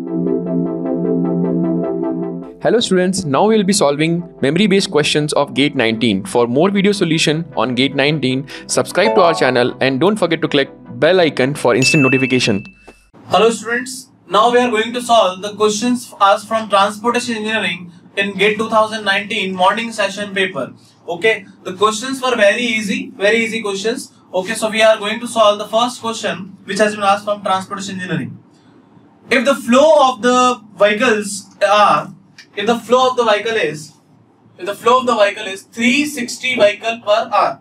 Hello students, now we will be solving memory-based questions of GATE 19. For more video solution on GATE 19, subscribe to our channel and don't forget to click bell icon for instant notification. Hello students, now we are going to solve the questions asked from Transportation Engineering in GATE 2019 morning session paper. Okay, the questions were very easy questions. Okay, so we are going to solve the first question which has been asked from Transportation Engineering. If the flow of the vehicles if the flow of the vehicle is 360 vehicle per hour,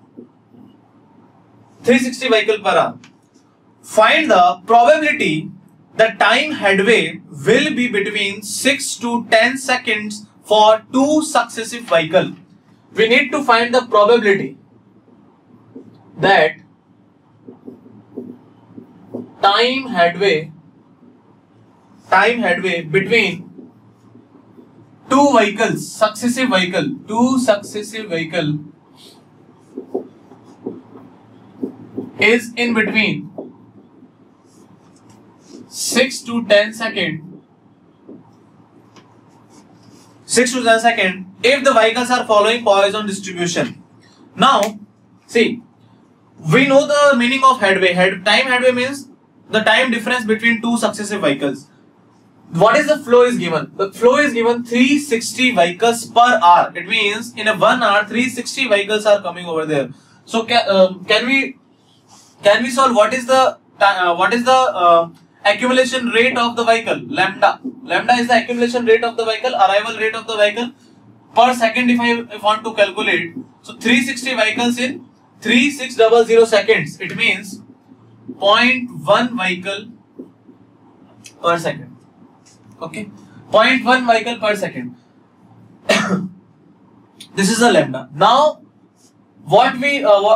find the probability that time headway will be between 6 to 10 seconds for two successive vehicles. We need to find the probability that time headway between two successive vehicle is in between 6 to 10 seconds if the vehicles are following Poisson distribution. Now, see, we know the meaning of headway. Time headway means the time difference between two successive vehicles. What is the flow is given? The flow is given 360 vehicles per hour. It means in a 1 hour 360 vehicles are coming over there. So can we solve what is the accumulation rate of the vehicle? Lambda is the accumulation rate of the vehicle, arrival rate of the vehicle per second. If I want to calculate, so 360 vehicles in 3600 seconds. It means 0.1 vehicle per second. Okay, 0.1 vehicle per second. This is the lambda. Now, what does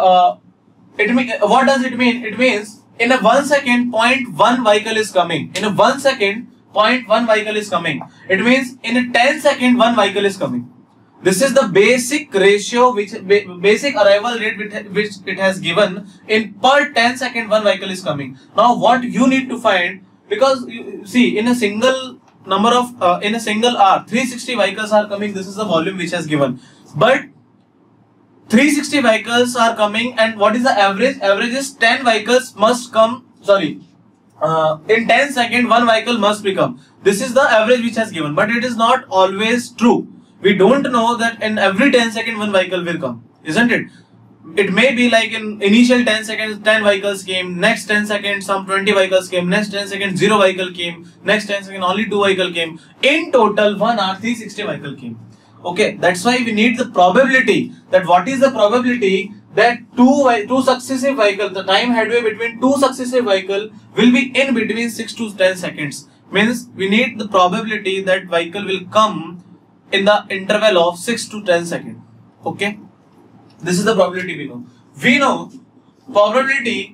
it mean? It means in a 1 second, 0.1 vehicle is coming. In a 1 second, 0.1 vehicle is coming. It means in a 10 second, 1 vehicle is coming. This is the basic ratio, basic arrival rate which it has given. In per 10 second, 1 vehicle is coming. Now, what you need to find, because you see, in a single hour 360 vehicles are coming. This is the volume which has given, but 360 vehicles are coming, and what is the average? Average is 10 vehicles must come, in 10 seconds 1 vehicle must become. This is the average which has given, but it is not always true. We don't know that in every 10 seconds 1 vehicle will come, isn't it? It may be like in initial 10 seconds 10 vehicles came, next 10 seconds some 20 vehicles came, next 10 seconds 0 vehicle came, next 10 seconds only 2 vehicle came. In total 1 hour 360 vehicle came. Okay, that's why we need the probability. That what is the probability that two successive vehicles, the time headway between two successive vehicles will be in between 6 to 10 seconds. Means we need the probability that vehicle will come in the interval of 6 to 10 seconds. Okay. This is the probability we know. We know probability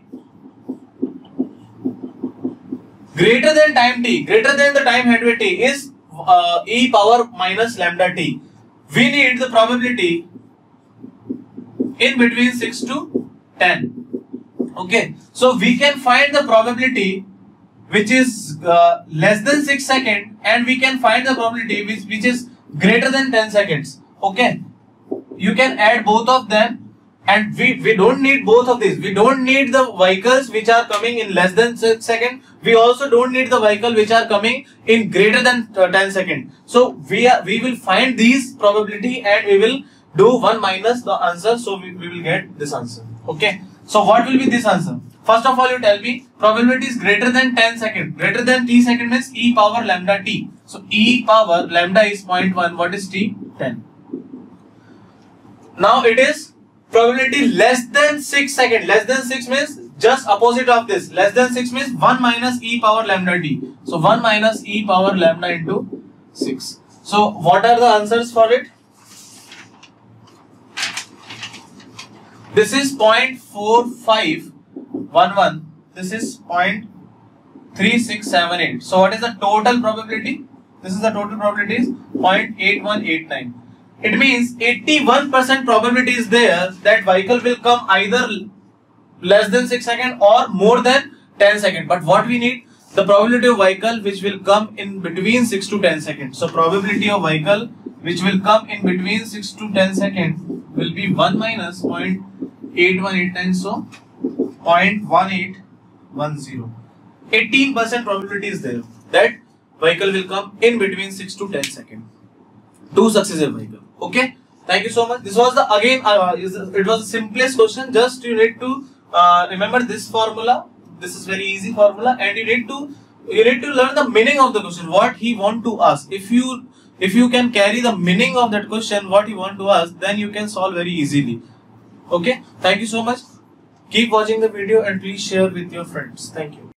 greater than time t, greater than the time headway t is e power minus lambda t. We need the probability in between 6 to 10. Okay. So we can find the probability which is less than 6 seconds, and we can find the probability which is greater than 10 seconds. Okay. You can add both of them, and we don't need both of these. We don't need the vehicles which are coming in less than 6 seconds. We also don't need the vehicle which are coming in greater than 10 seconds. So we will find these probability and we will do 1 minus the answer. So we will get this answer. Okay. So what will be this answer? First of all, you tell me probability is greater than 10 seconds. Greater than t second means e power lambda t. So e power lambda is 0.1. What is t? 10. Now it is probability less than 6 seconds. Less than 6 means just opposite of this. Less than 6 means 1 minus e power lambda t. So 1 minus e power lambda into 6. So what are the answers for it? This is 0.4511. This is 0.3678. So what is the total probability? This is the total probability is 0.8189. It means 81% probability is there that vehicle will come either less than 6 seconds or more than 10 seconds. But what we need? the probability of vehicle which will come in between 6 to 10 seconds. So probability of vehicle which will come in between 6 to 10 seconds will be 1 minus 0.818 times, so 0.1810. 18% probability is there that vehicle will come in between 6 to 10 seconds. Two successive vehicle. Okay. Thank you so much. This was the it was the simplest question. Just you need to remember this formula. This is very easy formula, and you need to learn the meaning of the question. What he want to ask. If you can carry the meaning of that question, what he want to ask, then you can solve very easily. Okay. Thank you so much. Keep watching the video and please share with your friends. Thank you.